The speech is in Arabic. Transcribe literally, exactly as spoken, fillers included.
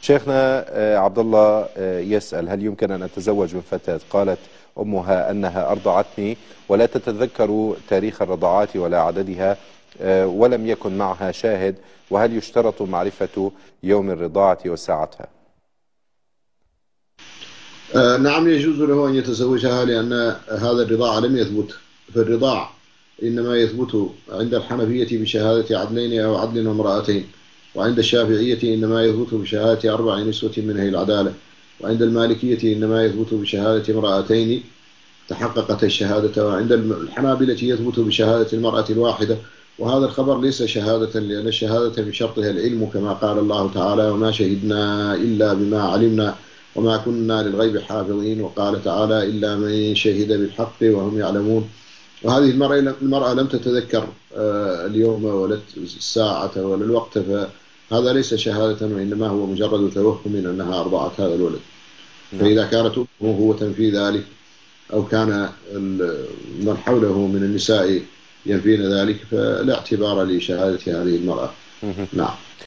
شيخنا آه، عبد الله آه، يسأل: هل يمكن أن أتزوج من فتاة قالت أمها أنها أرضعتني ولا تتذكر تاريخ الرضاعات ولا عددها، آه، ولم يكن معها شاهد، وهل يشترط معرفة يوم الرضاعة وساعتها؟ آه نعم، يجوز له أن يتزوجها، لأن هذا الرضاع لم يثبت. فالرضاع إنما يثبت عند الحنفية بشهادة عدلين أو عدل وامرأتين، وعند الشافعية إنما يثبت بشهادة أربع نسوة من أهل العدالة، وعند المالكية إنما يثبت بشهادة امرأتين تحققت الشهادة، وعند الحنابلة يثبت بشهادة المرأة الواحدة. وهذا الخبر ليس شهادة، لأن الشهادة من شرطها العلم، كما قال الله تعالى: وما شهدنا إلا بما علمنا وما كنا للغيب حافظين. وقال تعالى: إلا من شهد بالحق وهم يعلمون. وهذه المرأة المرأة لم تتذكر اليوم ولا الساعة ولا الوقت، فهذا ليس شهادة، وإنما هو مجرد توهم أنها أرضعت هذا الولد. فإذا كانت أمه هو تنفي ذلك، أو كان من حوله من النساء ينفين ذلك، فلا اعتبار لشهادة هذه المرأة. نعم.